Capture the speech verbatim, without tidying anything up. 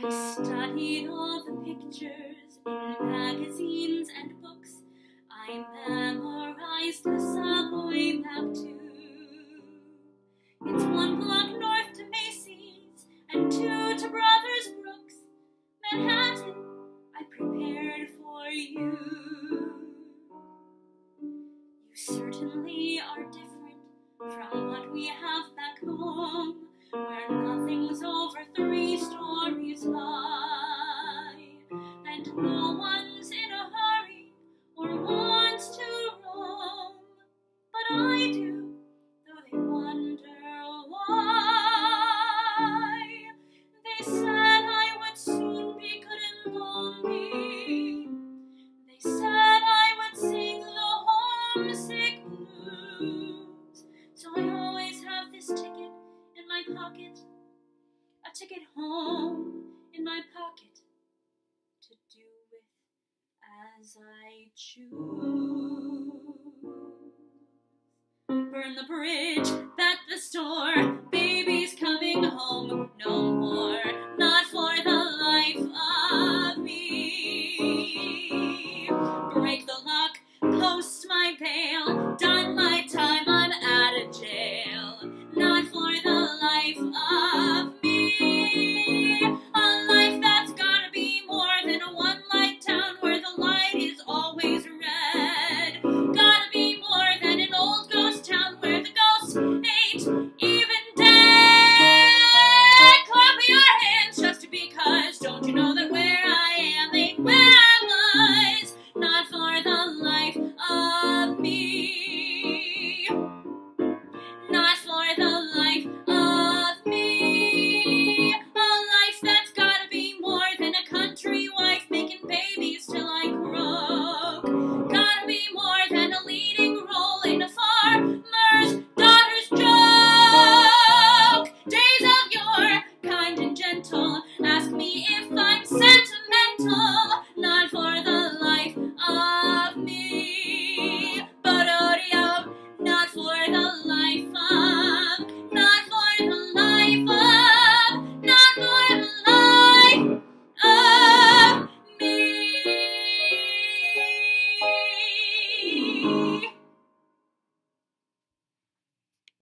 I studied all the pictures in magazines and books. I memorized the subway map too. It's one block north to Macy's and two to Brothers Brooks. Manhattan, I prepared for you. You certainly are different from what we have back home, where nothing's over three stories high, and no one's in a hurry or wants to roam. But I do, though they wonder why. They said I would soon be good and lonely. They said I would sing the homesick blues. So I always have this ticket in my pocket, a ticket home in my pocket, to do with as I choose. Burn the bridge that the storm